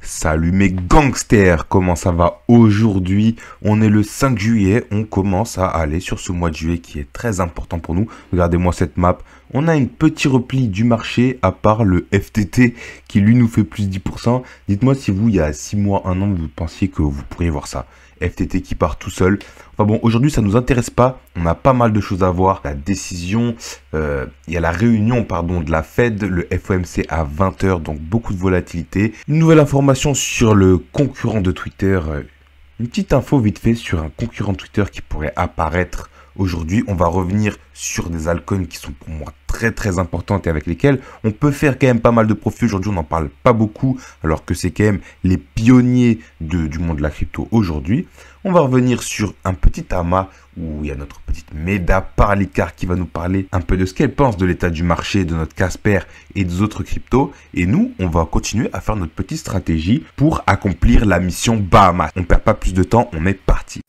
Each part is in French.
Salut mes gangsters, comment ça va aujourd'hui? On est le 5 juillet, on commence à aller sur ce mois de juillet qui est très important pour nous. Regardez-moi cette map, on a un petit repli du marché à part le FTT qui lui nous fait plus 10%. Dites-moi si vous, il y a 6 mois, 1 an, vous pensiez que vous pourriez voir ça. FTT qui part tout seul. Enfin bon, aujourd'hui ça nous intéresse pas, on a pas mal de choses à voir. La décision, il y a la réunion pardon de la Fed, le FOMC à 20 h, donc beaucoup de volatilité. Une nouvelle information sur le concurrent de Twitter, une petite info vite fait sur un concurrent de Twitter qui pourrait apparaître aujourd'hui. On va revenir sur des altcoins qui sont pour moi très importantes et avec lesquelles on peut faire quand même pas mal de profit. Aujourd'hui, on n'en parle pas beaucoup alors que c'est quand même les pionniers du monde de la crypto aujourd'hui. On va revenir sur un petit amas où il y a notre petite Meda Parlikar qui va nous parler un peu de ce qu'elle pense de l'état du marché, de notre Casper et des autres cryptos. Et nous, on va continuer à faire notre petite stratégie pour accomplir la mission Bahamas. On ne perd pas plus de temps, on est parti.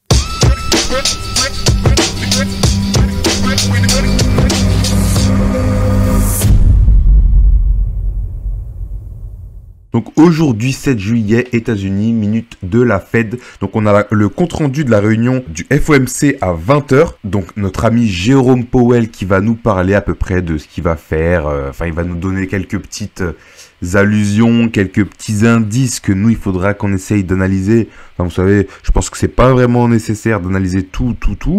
Donc aujourd'hui 7 juillet, États-Unis, minute de la Fed. Donc on a le compte rendu de la réunion du FOMC à 20 h. Donc notre ami Jérôme Powell qui va nous parler à peu près de ce qu'il va faire. Enfin il va nous donner quelques petites allusions, quelques petits indices que nous il faudra qu'on essaye d'analyser. Enfin vous savez, je pense que c'est pas vraiment nécessaire d'analyser tout.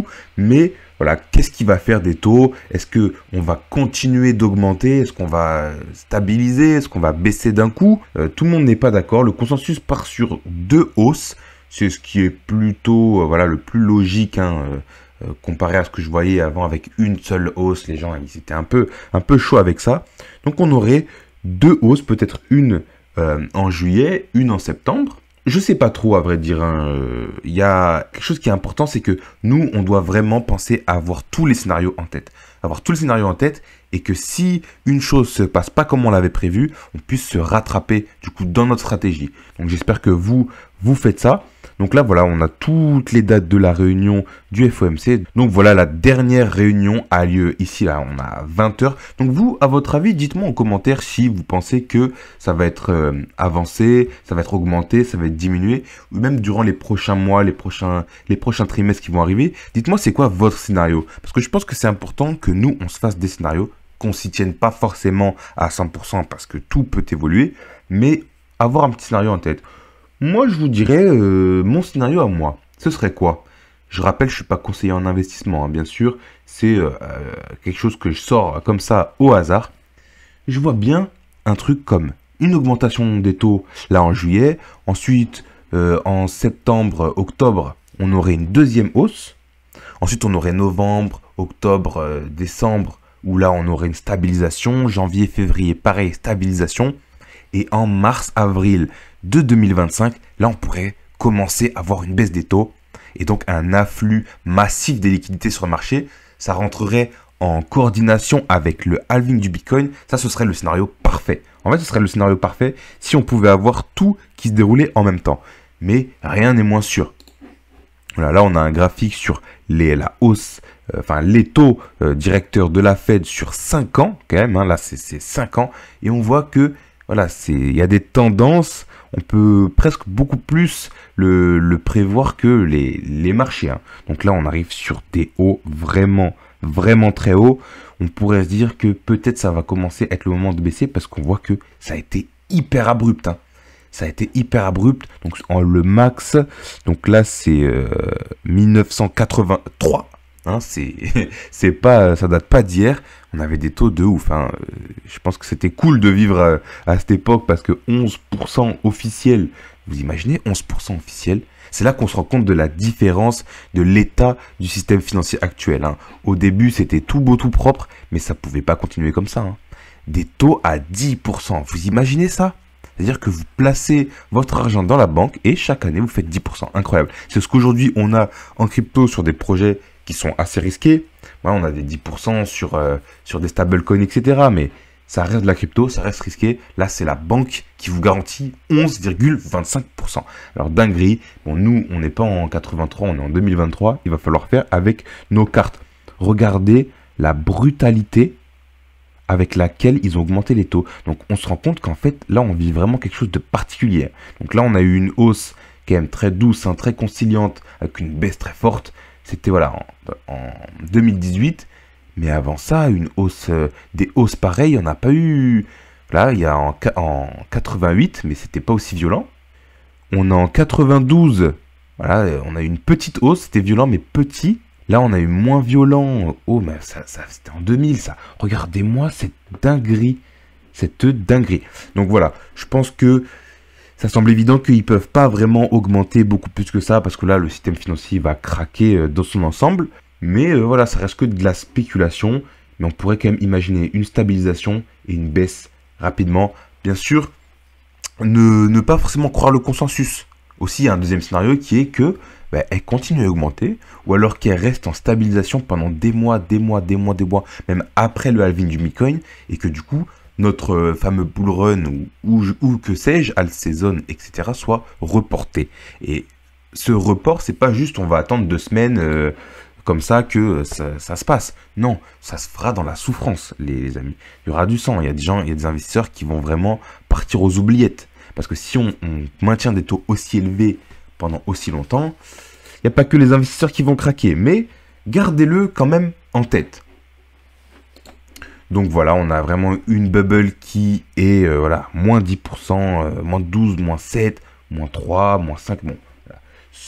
Mais voilà, qu'est-ce qu'il va faire des taux? Est-ce que on va continuer d'augmenter? Est-ce qu'on va stabiliser? Est-ce qu'on va baisser d'un coup? Tout le monde n'est pas d'accord. Le consensus part sur 2 hausses. C'est ce qui est plutôt voilà, le plus logique comparé à ce que je voyais avant avec une seule hausse. Les gens ils étaient un peu chaud avec ça. Donc on aurait 2 hausses, peut-être une en juillet, une en septembre. Je sais pas trop à vrai dire, il y a quelque chose qui est important, c'est que nous, on doit vraiment penser à avoir tous les scénarios en tête. Avoir tous les scénarios en tête et que si une chose se passe pas comme on l'avait prévu, on puisse se rattraper du coup dans notre stratégie. Donc j'espère que vous faites ça. Donc là, voilà, on a toutes les dates de la réunion du FOMC. Donc voilà, la dernière réunion a lieu ici, là, on a 20 h. Donc vous, à votre avis, dites-moi en commentaire si vous pensez que ça va être avancé, ça va être augmenté, ça va être diminué, ou même durant les prochains mois, les prochains trimestres qui vont arriver. Dites-moi c'est quoi votre scénario. Parce que je pense que c'est important que nous, on se fasse des scénarios, qu'on s'y tienne pas forcément à 100% parce que tout peut évoluer, mais avoir un petit scénario en tête. Moi, je vous dirais, mon scénario à moi, ce serait quoi? Je rappelle, je ne suis pas conseiller en investissement, hein, bien sûr. C'est quelque chose que je sors comme ça au hasard. Je vois bien un truc comme une augmentation des taux là en juillet. Ensuite, en septembre, octobre, on aurait une deuxième hausse. Ensuite, on aurait novembre, octobre, décembre, où là, on aurait une stabilisation. Janvier, février, pareil, stabilisation. Et en mars, avril de 2025, là, on pourrait commencer à voir une baisse des taux et donc un afflux massif des liquidités sur le marché. Ça rentrerait en coordination avec le halving du Bitcoin. Ça, ce serait le scénario parfait. En fait, ce serait le scénario parfait si on pouvait avoir tout qui se déroulait en même temps. Mais rien n'est moins sûr. Voilà, là, on a un graphique sur la hausse, les taux directeurs de la Fed sur 5 ans, quand même. Hein, là, c'est 5 ans. Et on voit que voilà, il y a des tendances, on peut presque beaucoup plus le prévoir que les marchés. Hein. Donc là, on arrive sur des hauts vraiment très hauts. On pourrait se dire que peut-être ça va commencer à être le moment de baisser parce qu'on voit que ça a été hyper abrupt. Hein. Ça a été hyper abrupt. Donc en le max, donc là c'est 1983. Hein, c'est pas, ça date pas d'hier. On avait des taux de ouf. Hein. Je pense que c'était cool de vivre à cette époque parce que 11% officiel. Vous imaginez 11% officiel? C'est là qu'on se rend compte de la différence de l'état du système financier actuel. Hein. Au début, c'était tout beau, tout propre, mais ça pouvait pas continuer comme ça. Hein. Des taux à 10%. Vous imaginez ça? C'est-à-dire que vous placez votre argent dans la banque et chaque année, vous faites 10%. Incroyable. C'est ce qu'aujourd'hui, on a en crypto sur des projets qui sont assez risqués. Ouais, on a des 10% sur des stablecoins, etc. Mais ça reste de la crypto, ça reste risqué. Là, c'est la banque qui vous garantit 11,25%. Alors, dinguerie. Bon, nous, on n'est pas en 83, on est en 2023. Il va falloir faire avec nos cartes. Regardez la brutalité avec laquelle ils ont augmenté les taux. Donc on se rend compte qu'en fait, là, on vit vraiment quelque chose de particulier. Donc là, on a eu une hausse quand même très douce, hein, très conciliante, avec une baisse très forte. C'était voilà en 2018. Mais avant ça, une hausse, des hausses pareilles, on n'a pas eu. Là, il y a en 88, mais c'était pas aussi violent. On est en 92. Voilà, on a eu une petite hausse, c'était violent, mais petit. Là, on a eu moins violent. Oh, mais ça c'était en 2000, ça. Regardez-moi cette dinguerie. Cette dinguerie. Donc voilà, je pense que ça semble évident qu'ils ne peuvent pas vraiment augmenter beaucoup plus que ça, parce que là, le système financier va craquer dans son ensemble. Mais voilà, ça reste que de la spéculation. Mais on pourrait quand même imaginer une stabilisation et une baisse rapidement. Bien sûr, ne pas forcément croire le consensus. Aussi, il y a un deuxième scénario qui est que elle continue à augmenter, ou alors qu'elle reste en stabilisation pendant des mois, même après le halving du Bitcoin, et que du coup, notre fameux bull run, ou que sais-je, alt season, etc., soit reporté. Et ce report, c'est pas juste on va attendre 2 semaines comme ça que ça se passe. Non, ça se fera dans la souffrance, les amis. Il y aura du sang, il y a des gens, il y a des investisseurs qui vont vraiment partir aux oubliettes. Parce que si on maintient des taux aussi élevés pendant aussi longtemps, il n'y a pas que les investisseurs qui vont craquer, mais gardez-le quand même en tête. Donc voilà, on a vraiment une bubble qui est voilà, moins 10%, moins 12, moins 7, moins 3, moins 5, bon. Voilà.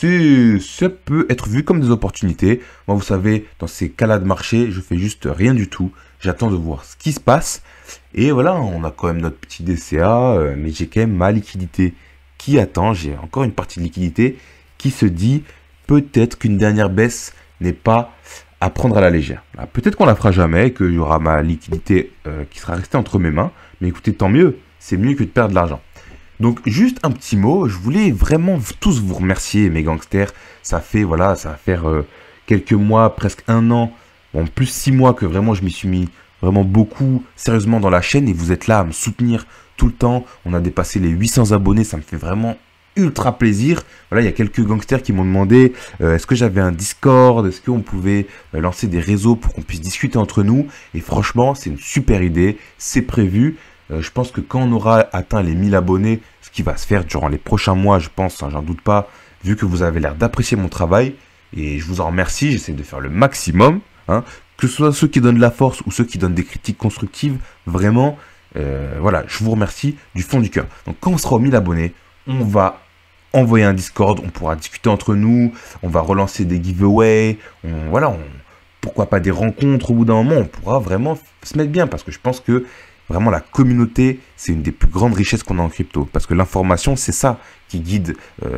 Ça peut être vu comme des opportunités. Moi, vous savez, dans ces cas-là de marché, je fais juste rien du tout. J'attends de voir ce qui se passe. Et voilà, on a quand même notre petit DCA, mais j'ai quand même ma liquidité qui attend. J'ai encore une partie de liquidité qui se dit peut-être qu'une dernière baisse n'est pas à prendre à la légère. Peut-être qu'on la fera jamais, qu'il y aura ma liquidité qui sera restée entre mes mains. Mais écoutez, tant mieux, c'est mieux que de perdre de l'argent. Donc juste un petit mot, je voulais vraiment tous vous remercier mes gangsters. Ça fait, voilà, ça va faire quelques mois, presque 1 an, bon plus 6 mois que vraiment je m'y suis mis vraiment beaucoup sérieusement dans la chaîne et vous êtes là à me soutenir tout le temps. On a dépassé les 800 abonnés, ça me fait vraiment ultra plaisir. Voilà, il y a quelques gangsters qui m'ont demandé est-ce que j'avais un Discord, est-ce qu'on pouvait lancer des réseaux pour qu'on puisse discuter entre nous. Et franchement, c'est une super idée, c'est prévu. Je pense que quand on aura atteint les 1000 abonnés, ce qui va se faire durant les prochains mois, je pense, hein, j'en doute pas, vu que vous avez l'air d'apprécier mon travail. Et je vous en remercie, j'essaie de faire le maximum. Hein, que ce soit ceux qui donnent de la force ou ceux qui donnent des critiques constructives, vraiment, voilà, je vous remercie du fond du cœur. Donc quand on sera aux 1000 abonnés, on va envoyer un Discord, on pourra discuter entre nous, on va relancer des giveaways, pourquoi pas des rencontres au bout d'un moment, on pourra vraiment se mettre bien parce que je pense que vraiment la communauté, c'est une des plus grandes richesses qu'on a en crypto parce que l'information, c'est ça qui guide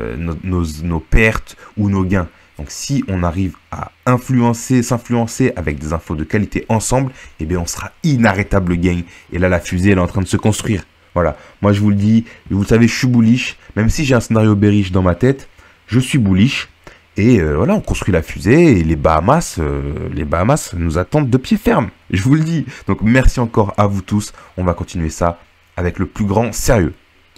nos pertes ou nos gains. Donc si on arrive à s'influencer avec des infos de qualité ensemble, eh bien on sera inarrêtable gain. Et là, la fusée, elle est en train de se construire. Voilà, moi je vous le dis, vous le savez, je suis bullish. Même si j'ai un scénario bearish dans ma tête, je suis bullish. Et voilà, on construit la fusée et les Bahamas nous attendent de pied ferme. Je vous le dis. Donc merci encore à vous tous. On va continuer ça avec le plus grand sérieux.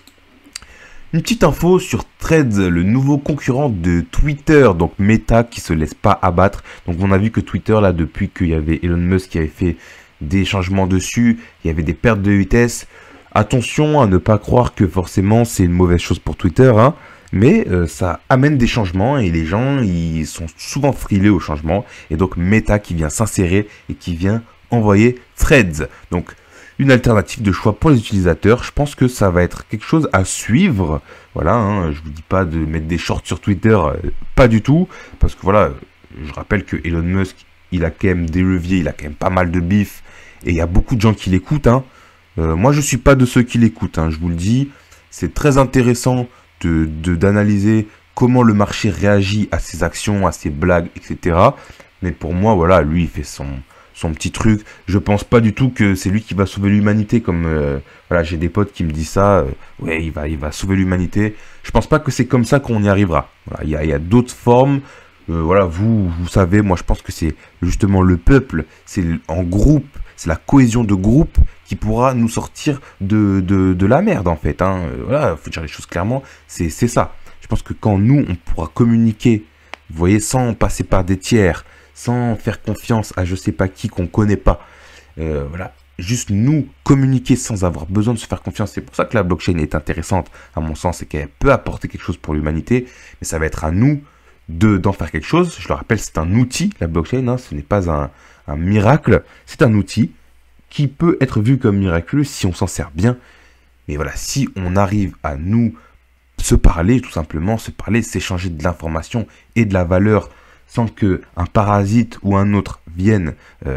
Une petite info sur Threads, le nouveau concurrent de Twitter, donc Meta qui se laisse pas abattre. Donc on a vu que Twitter, là, depuis qu'il y avait Elon Musk qui avait fait des changements dessus, il y avait des pertes de vitesse. Attention à ne pas croire que forcément c'est une mauvaise chose pour Twitter, hein, mais ça amène des changements et les gens ils sont souvent frileux aux changements. Et donc Meta qui vient s'insérer et qui vient envoyer Threads. Donc une alternative de choix pour les utilisateurs. Je pense que ça va être quelque chose à suivre. Voilà, hein, je vous dis pas de mettre des shorts sur Twitter, pas du tout. Parce que voilà, je rappelle que Elon Musk, il a quand même des leviers, il a quand même pas mal de bif. Et il y a beaucoup de gens qui l'écoutent. Hein. Moi, je suis pas de ceux qui l'écoutent, hein, je vous le dis. C'est très intéressant d'analyser comment le marché réagit à ses actions, à ses blagues, etc. Mais pour moi, voilà, lui, il fait son petit truc. Je pense pas du tout que c'est lui qui va sauver l'humanité, comme voilà, j'ai des potes qui me disent ça. Ouais, il va sauver l'humanité. Je pense pas que c'est comme ça qu'on y arrivera. Voilà, il y a d'autres formes. Voilà, vous savez, moi je pense que c'est justement le peuple, c'est en groupe, c'est la cohésion de groupe qui pourra nous sortir de la merde en fait. Hein. Voilà, faut dire les choses clairement, c'est ça. Je pense que quand nous, on pourra communiquer, vous voyez, sans passer par des tiers, sans faire confiance à je sais pas qui qu'on connaît pas, voilà, juste nous communiquer sans avoir besoin de se faire confiance. C'est pour ça que la blockchain est intéressante, à mon sens, et qu'elle peut apporter quelque chose pour l'humanité. Mais ça va être à nous d'en faire quelque chose. Je le rappelle, c'est un outil, la blockchain, hein, ce n'est pas un miracle. C'est un outil qui peut être vu comme miraculeux si on s'en sert bien. Mais voilà, si on arrive à nous se parler, tout simplement, se parler, s'échanger de l'information et de la valeur sans que un parasite ou un autre vienne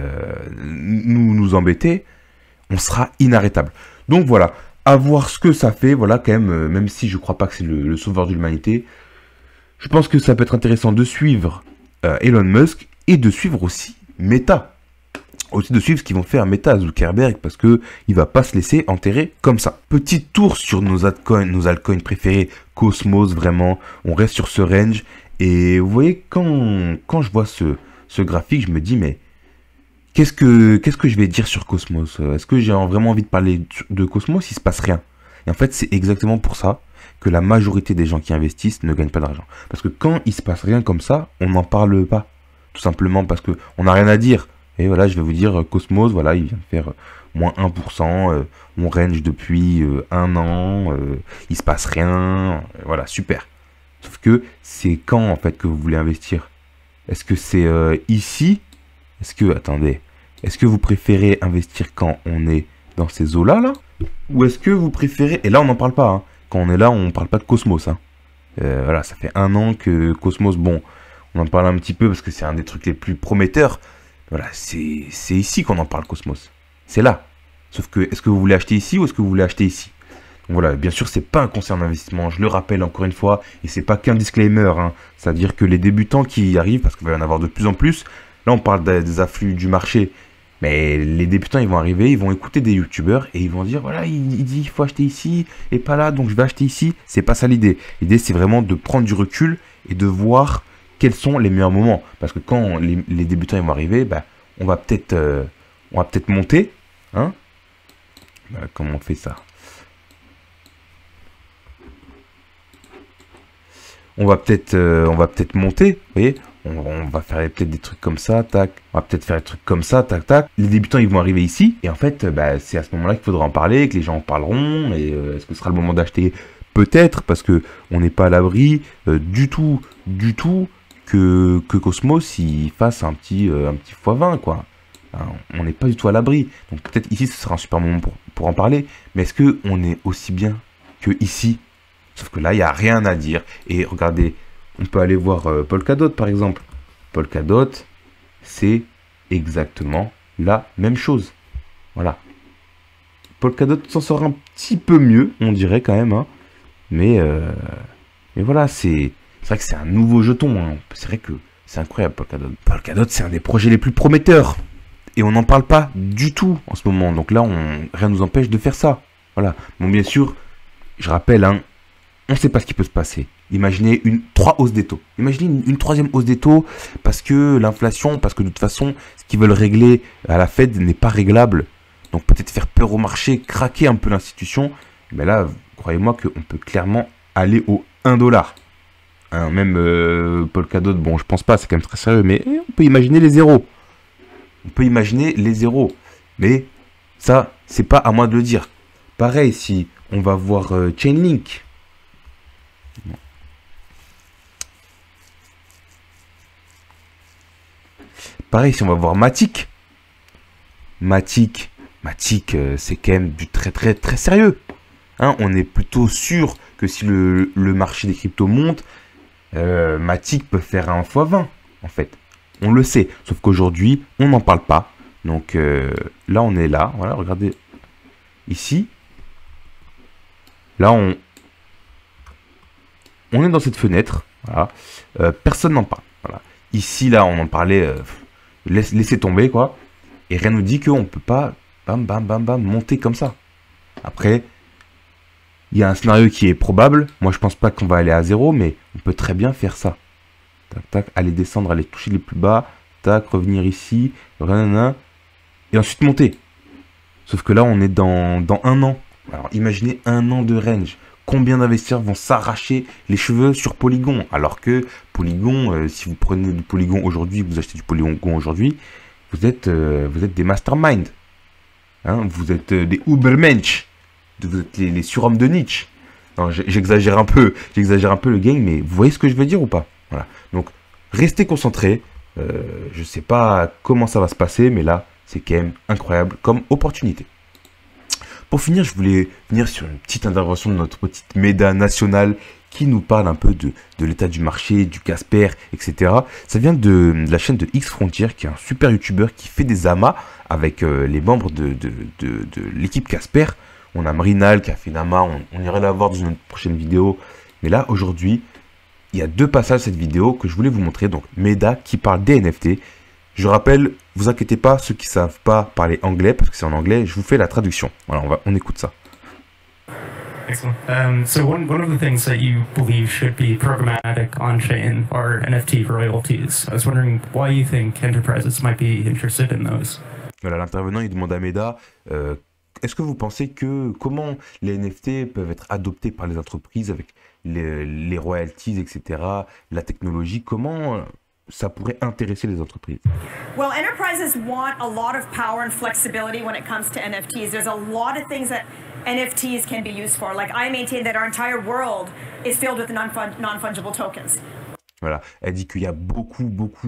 nous embêter, on sera inarrêtable. Donc voilà, à voir ce que ça fait, voilà, quand même, même si je ne crois pas que c'est le sauveur de l'humanité, je pense que ça peut être intéressant de suivre Elon Musk et de suivre aussi Meta. Aussi de suivre ce qu'ils vont faire Meta, Zuckerberg, parce que il va pas se laisser enterrer comme ça. Petit tour sur nos altcoins préférés, Cosmos, vraiment, on reste sur ce range. Et vous voyez, quand je vois ce graphique, je me dis, mais qu'est-ce que je vais dire sur Cosmos? Est-ce que j'ai vraiment envie de parler de Cosmos? Il se passe rien. Et en fait, c'est exactement pour ça que la majorité des gens qui investissent ne gagnent pas d'argent. Parce que quand il se passe rien comme ça, on n'en parle pas. Tout simplement parce qu'on n'a rien à dire. Et voilà, je vais vous dire, Cosmos, voilà, il vient de faire moins 1%, on range depuis un an, il se passe rien, voilà, super. Sauf que c'est quand, en fait, que vous voulez investir? Est-ce que c'est ici? Attendez, est-ce que vous préférez investir quand on est dans ces eaux-là, là? Ou est-ce que vous préférez, et là, on n'en parle pas, hein. Quand on est là, on ne parle pas de Cosmos, hein. Voilà, ça fait un an que Cosmos, bon, on en parle un petit peu parce que c'est un des trucs les plus prometteurs. Voilà, c'est ici qu'on en parle, Cosmos. C'est là. Sauf que, est-ce que vous voulez acheter ici ou est-ce que vous voulez acheter ici? Donc voilà, bien sûr, c'est pas un conseil d'investissement, je le rappelle encore une fois, et c'est pas qu'un disclaimer, hein. C'est-à-dire que les débutants qui arrivent, parce qu'il va y en avoir de plus en plus, là on parle des afflux du marché, mais les débutants ils vont arriver, ils vont écouter des youtubeurs et ils vont dire, voilà, il dit il faut acheter ici et pas là, donc je vais acheter ici. C'est pas ça l'idée. L'idée c'est vraiment de prendre du recul et de voir quels sont les meilleurs moments. Parce que quand les débutants ils vont arriver, bah, on va peut-être monter. Hein, bah, comment on fait ça? On va peut-être monter, vous voyez. On va faire peut-être des trucs comme ça, tac. On va peut-être faire des trucs comme ça, tac, tac. Les débutants, ils vont arriver ici. Et en fait, bah, c'est à ce moment-là qu'il faudra en parler, que les gens en parleront. Et est-ce que ce sera le moment d'acheter? Peut-être, parce que on n'est pas à l'abri du tout que Cosmos il fasse un petit x20, quoi. Hein, on n'est pas du tout à l'abri. Donc peut-être ici, ce sera un super moment pour en parler. Mais est-ce qu'on est aussi bien que ici? Sauf que là, il n'y a rien à dire. Et regardez, on peut aller voir Polkadot, par exemple. Polkadot, c'est exactement la même chose. Voilà. Polkadot s'en sort un petit peu mieux, on dirait quand même. Hein. Mais voilà, c'est vrai que c'est un nouveau jeton. Hein. C'est vrai que c'est incroyable, Polkadot. Polkadot, c'est un des projets les plus prometteurs. Et on n'en parle pas du tout en ce moment. Donc là, rien ne nous empêche de faire ça. Voilà. Bon, bien sûr, je rappelle, hein, on ne sait pas ce qui peut se passer. Imaginez 3 hausses des taux. Imaginez une troisième hausse des taux parce que l'inflation, parce que de toute façon, ce qu'ils veulent régler à la Fed n'est pas réglable. Donc peut-être faire peur au marché, craquer un peu l'institution. Mais là, croyez-moi qu'on peut clairement aller au 1$. Hein, même Polkadot, bon, je pense pas, c'est quand même très sérieux, mais on peut imaginer les zéros. On peut imaginer les zéros. Mais ça, c'est pas à moi de le dire. Pareil, si on va voir Chainlink. Pareil, si on va voir Matic. Matic, c'est quand même du très sérieux. Hein, on est plutôt sûr que si le marché des cryptos monte, Matic peut faire un x20, en fait. On le sait, sauf qu'aujourd'hui, on n'en parle pas. Donc là, on est là. Voilà, regardez. Ici. Là, on est dans cette fenêtre. Voilà. Personne n'en parle. Voilà. Ici, là, on en parlait. Laissez tomber, quoi. Et rien nous dit qu'on ne peut pas, bam, monter comme ça. Après, il y a un scénario qui est probable. Moi, je pense pas qu'on va aller à 0, mais on peut très bien faire ça. Tac, tac, aller descendre, aller toucher les plus bas. Tac, revenir ici. Et ensuite monter. Sauf que là, on est dans un an. Alors, imaginez un an de range. Combien d'investisseurs vont s'arracher les cheveux sur Polygon? Alors que Polygon, si vous prenez du Polygon aujourd'hui, vous achetez du Polygon aujourd'hui, vous êtes des masterminds. Hein, vous êtes des Ubermensch. Vous êtes les surhommes de Nietzsche. Non, j'exagère un peu le game, mais vous voyez ce que je veux dire ou pas? Voilà. Donc, restez concentrés. Je sais pas comment ça va se passer, mais là, c'est quand même incroyable comme opportunité. Pour finir, je voulais venir sur une petite intervention de notre petite méda nationale qui nous parle un peu de l'état du marché, du Casper, etc. Ça vient de la chaîne de X Frontier, qui est un super youtubeur qui fait des amas avec les membres de l'équipe Casper. On a Mrinal qui a fait une ama, on ira la voir dans une prochaine vidéo. Mais là, aujourd'hui, il y a deux passages de cette vidéo que je voulais vous montrer. Donc, Méda qui parle des NFT. Je rappelle, vous inquiétez pas, ceux qui ne savent pas parler anglais, parce que c'est en anglais, je vous fais la traduction. Voilà, on écoute ça. Excellent. So one of the things that you believe should be programmatic on-chain are NFT royalties. I was wondering why you think enterprises might be interested in those. Voilà, l'intervenant, il demande à Méda, est-ce que vous pensez que comment les NFT peuvent être adoptés par les entreprises avec les royalties, etc., la technologie, comment ça pourrait intéresser les entreprises? Well, enterprises want a lot of power and flexibility when it comes to NFTs. There's a lot of things that NFTs can be used for. Like I maintain that our entire world is filled with non-fungible tokens. Voilà, elle dit qu'il y a beaucoup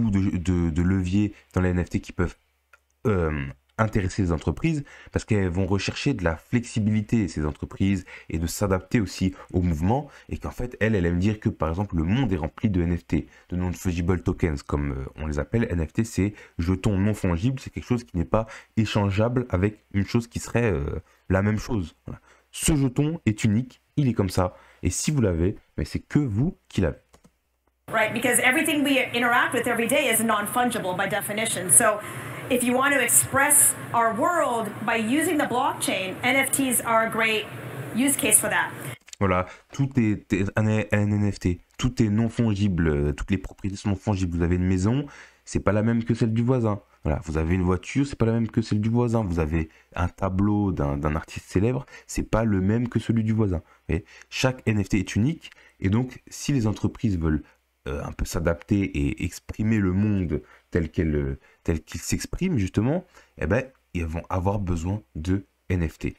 de leviers dans les NFT qui peuvent intéresser les entreprises parce qu'elles vont rechercher de la flexibilité, ces entreprises, et de s'adapter aussi au mouvement, et qu'en fait, elle aime dire que, par exemple, le monde est rempli de NFT, de non-fungible tokens, comme on les appelle. NFT, c'est jetons non fongibles, c'est quelque chose qui n'est pas échangeable avec une chose qui serait la même chose. Voilà. Ce jeton est unique, il est comme ça, et si vous l'avez, mais c'est que vous qui l'avez. Right, because everything we interact with every day is non-fungible by definition. So if you want to express our world by using the blockchain, NFTs are a great use case for that. Voilà, tout est un NFT, tout est non fongible, toutes les propriétés sont non fongibles. Vous avez une maison, c'est pas la même que celle du voisin. Voilà, vous avez une voiture, c'est pas la même que celle du voisin. Vous avez un tableau d'un artiste célèbre, c'est pas le même que celui du voisin. Et chaque NFT est unique, et donc si les entreprises veulent un peu s'adapter et exprimer le monde tel qu'il s'exprime justement, eh ben, ils vont avoir besoin de NFT.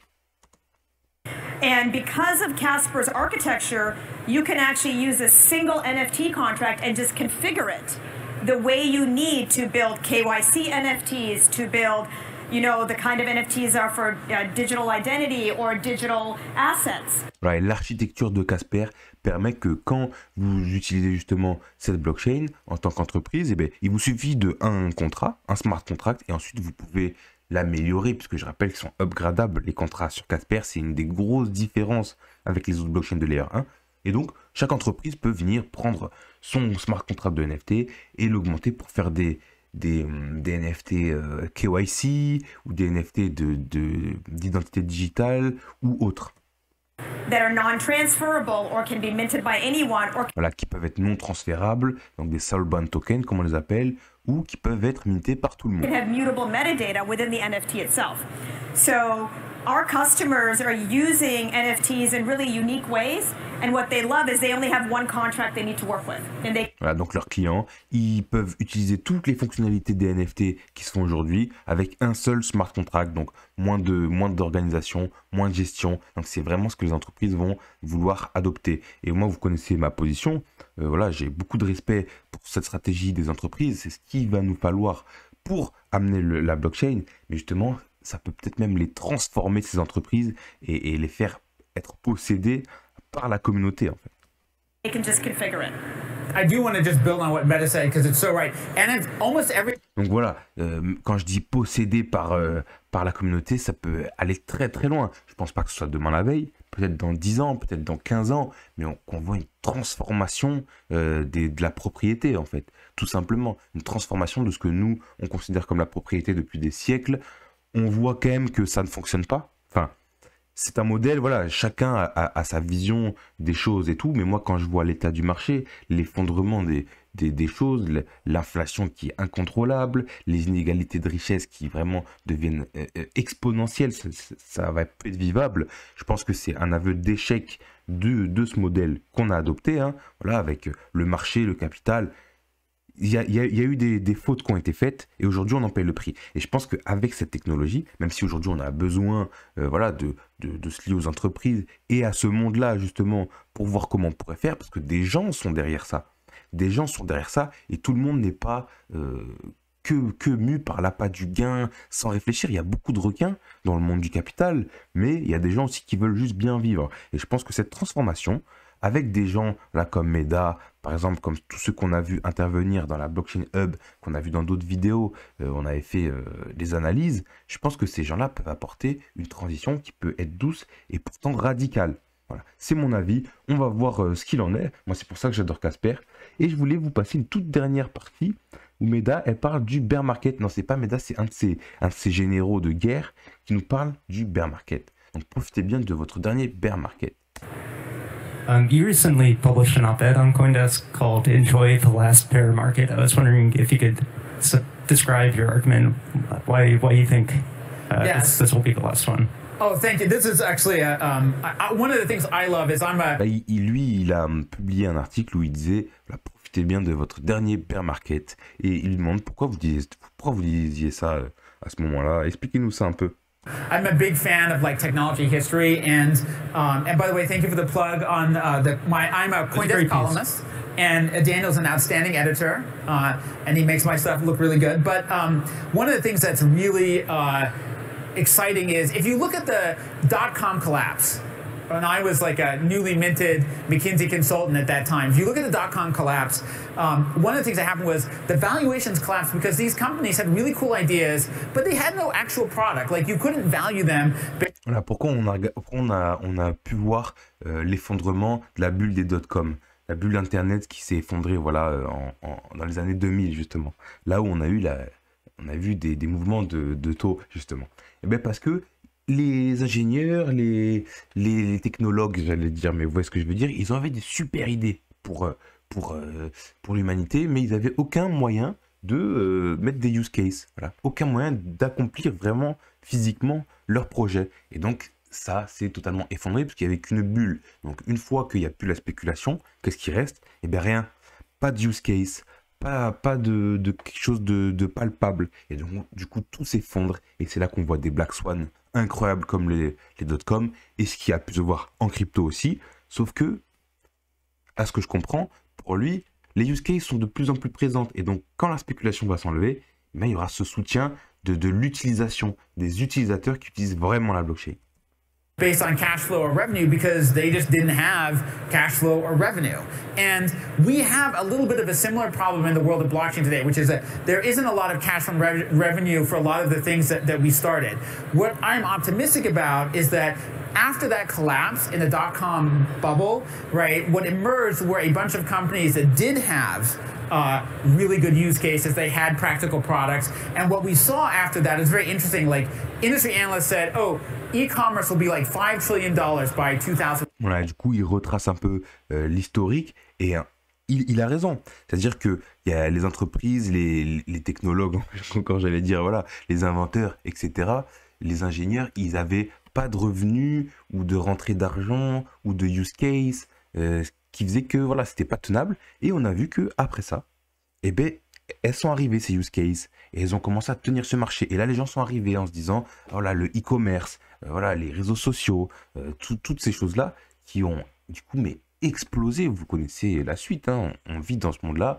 And because of Casper's architecture, you can actually use a single NFT contract and just configure it the way you need to build KYC NFTs, to build, you know, the kind of NFTs are for digital identity or digital assets. Voilà, l'architecture de Casper permet que quand vous utilisez justement cette blockchain en tant qu'entreprise, eh bien, il vous suffit de un contrat, un smart contract, et ensuite vous pouvez l'améliorer, puisque je rappelle qu'ils sont upgradables, les contrats sur Casper. C'est une des grosses différences avec les autres blockchains de Layer 1. Et donc, chaque entreprise peut venir prendre son smart contract de NFT et l'augmenter pour faire des NFT KYC ou des NFT d'identité digitale ou autres. That are non-transferable or can be minted by anyone or Voilà, qui peuvent être non transférables, donc des soulbound tokens comme on les appelle, ou qui peuvent être mintés par tout le monde. can have mutable metadata within the NFT itself. So our customers are using NFTs in really unique ways, and what they love is they only have one contract they need to work with. And they Voilà, donc leurs clients, ils peuvent utiliser toutes les fonctionnalités des NFT qui se font aujourd'hui avec un seul smart contract, donc moins d'organisation, moins de gestion. Donc c'est vraiment ce que les entreprises vont vouloir adopter. Et moi, vous connaissez ma position. Voilà, j'ai beaucoup de respect pour cette stratégie des entreprises. C'est ce qu'il va nous falloir pour amener la blockchain. Mais justement, ça peut peut-être même les transformer, ces entreprises, et les faire être possédées par la communauté, en fait. can just configure it. I do want to just build on what Meta said because it's so right. And it's almost every. Donc voilà, quand je dis possédé par la communauté, ça peut aller très très loin. Je pense pas que ce soit demain la veille, peut-être dans 10 ans, peut-être dans 15 ans, mais qu'on voit une transformation de la propriété, en fait. Tout simplement, une transformation de ce que nous, on considère comme la propriété depuis des siècles. On voit quand même que ça ne fonctionne pas. Enfin, c'est un modèle, voilà, chacun a sa vision des choses et tout, mais moi, quand je vois l'état du marché, l'effondrement des choses, l'inflation qui est incontrôlable, les inégalités de richesse qui vraiment deviennent exponentielles, ça va être vivable. Je pense que c'est un aveu d'échec de ce modèle qu'on a adopté, hein, voilà, avec le marché, le capital. il y a eu des fautes qui ont été faites et aujourd'hui on en paye le prix. Et je pense qu'avec cette technologie, même si aujourd'hui on a besoin voilà, de se lier aux entreprises et à ce monde-là justement pour voir comment on pourrait faire, parce que des gens sont derrière ça. Des gens sont derrière ça et tout le monde n'est pas que mu par l'appât du gain sans réfléchir. Il y a beaucoup de requins dans le monde du capital, mais il y a des gens aussi qui veulent juste bien vivre. Et je pense que cette transformation, avec des gens là comme Meda, par exemple, comme tous ceux qu'on a vu intervenir dans la Blockchain Hub, qu'on a vu dans d'autres vidéos, on avait fait des analyses, je pense que ces gens-là peuvent apporter une transition qui peut être douce et pourtant radicale. Voilà, c'est mon avis, on va voir ce qu'il en est. Moi, c'est pour ça que j'adore Casper. Et je voulais vous passer une toute dernière partie où Meda, elle parle du bear market. Non, c'est pas Meda, c'est un de ses généraux de guerre qui nous parle du bear market. Donc, profitez bien de votre dernier bear market. You recently published an op-ed on CoinDesk called "Enjoy the Last Bear Market." I was wondering if you could describe your argument, why you think this will be the last one. Oh, thank you. This is actually one of the things I love is I'm a. Il a publié un article où il disait profitez bien de votre dernier bear market et il lui demande pourquoi vous disiez ça à ce moment-là. Expliquez-nous ça un peu. I'm a big fan of like technology history, and by the way, thank you for the plug on I'm a CoinDesk columnist, and Daniel's an outstanding editor, and he makes my stuff look really good. But one of the things that's really exciting is if you look at the .com collapse. And I was like a newly minted McKinsey consultant at that time. If you look at the .com collapse, one of the things that happened was the valuations collapsed because these companies had really cool ideas, but they had no actual product. Like you couldn't value them. Voilà pourquoi on a pu voir l'effondrement de la bulle des .com, la bulle internet qui s'est effondrée voilà dans les années 2000 justement. Là où on a vu des mouvements de taux justement. Et bien parce que les ingénieurs, les technologues, j'allais dire, mais vous voyez ce que je veux dire, ils avaient des super idées pour l'humanité, mais ils n'avaient aucun moyen de mettre des use cases, voilà. Aucun moyen d'accomplir vraiment physiquement leur projet. Et donc, ça s'est totalement effondré parce qu'il n'y avait qu'une bulle. Donc, une fois qu'il n'y a plus la spéculation, qu'est-ce qui reste? Eh bien, rien. Pas de use case. Pas de quelque chose de palpable. Et donc, du coup, tout s'effondre. Et c'est là qu'on voit des Black Swan incroyables comme les .com. Et ce qu'il a pu se voir en crypto aussi. Sauf que, à ce que je comprends, pour lui, les use cases sont de plus en plus présentes. Et donc, quand la spéculation va s'enlever, il y aura ce soutien de l'utilisation des utilisateurs qui utilisent vraiment la blockchain. Based on cash flow or revenue because they just didn't have cash flow or revenue. And we have a little bit of a similar problem in the world of blockchain today, which is that there isn't a lot of cash from revenue for a lot of the things that we started. What I'm optimistic about is that after that collapse in the .com bubble, right, what emerged were a bunch of companies that did have really good use cases. They had practical products. And what we saw after that is very interesting. Like, industry analysts said, oh, e-commerce will be like $5 trillion by 2000. Voilà, du coup, il retrace un peu l'historique et il a raison. C'est-à-dire qu'il y a les entreprises, les technologues, quand j'allais dire, voilà, les inventeurs, etc., les ingénieurs, ils n'avaient pas de revenus ou de rentrée d'argent ou de use case qui faisait que voilà, c'était pas tenable. Et on a vu que après ça, eh ben, elles sont arrivées ces use cases et elles ont commencé à tenir ce marché. Et là, les gens sont arrivés en se disant, voilà, le e-commerce, voilà, les réseaux sociaux, toutes ces choses-là qui ont du coup explosé. Vous connaissez la suite, hein, on vit dans ce monde-là.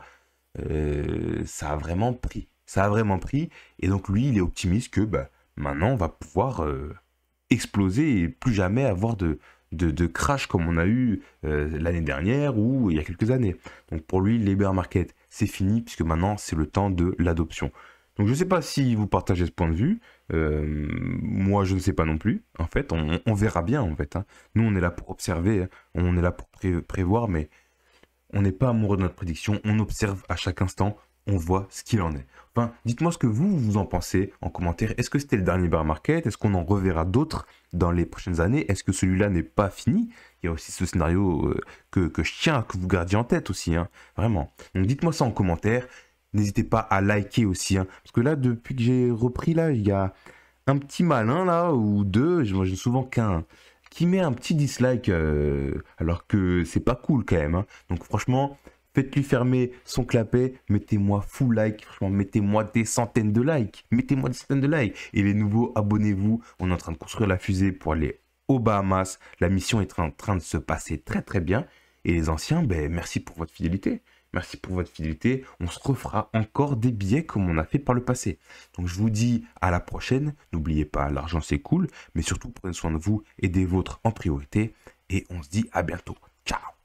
Ça a vraiment pris. Ça a vraiment pris. Et donc lui, il est optimiste que maintenant, on va pouvoir exploser et plus jamais avoir de crash comme on a eu l'année dernière ou il y a quelques années. Donc pour lui, les bear market, c'est fini puisque maintenant, c'est le temps de l'adoption. Donc je ne sais pas si vous partagez ce point de vue. Moi, je ne sais pas non plus. En fait, on verra bien. En fait, hein. Nous, on est là pour observer, hein. On est là pour prévoir, mais on n'est pas amoureux de notre prédiction. On observe à chaque instant. On voit ce qu'il en est. Enfin, dites-moi ce que vous en pensez en commentaire. Est-ce que c'était le dernier bear market? Est-ce qu'on en reverra d'autres dans les prochaines années? Est-ce que celui-là n'est pas fini? Il y a aussi ce scénario que je tiens à que vous gardiez en tête aussi, hein, vraiment. Donc dites-moi ça en commentaire. N'hésitez pas à liker aussi, hein, parce que là, depuis que j'ai repris, là, il y a un petit malin, là, ou deux, moi j'ai souvent qu'un, qui met un petit dislike, alors que c'est pas cool quand même, hein. Donc franchement, Faites-lui fermer son clapet, mettez-moi full like, franchement, mettez-moi des centaines de likes. Mettez-moi des centaines de likes. Et les nouveaux, abonnez-vous. On est en train de construire la fusée pour aller aux Bahamas. La mission est en train de se passer très très bien. Et les anciens, ben, merci pour votre fidélité. Merci pour votre fidélité. On se refera encore des billets comme on a fait par le passé. Donc je vous dis à la prochaine. N'oubliez pas, l'argent c'est cool. Mais surtout, prenez soin de vous et des vôtres en priorité. Et on se dit à bientôt. Ciao!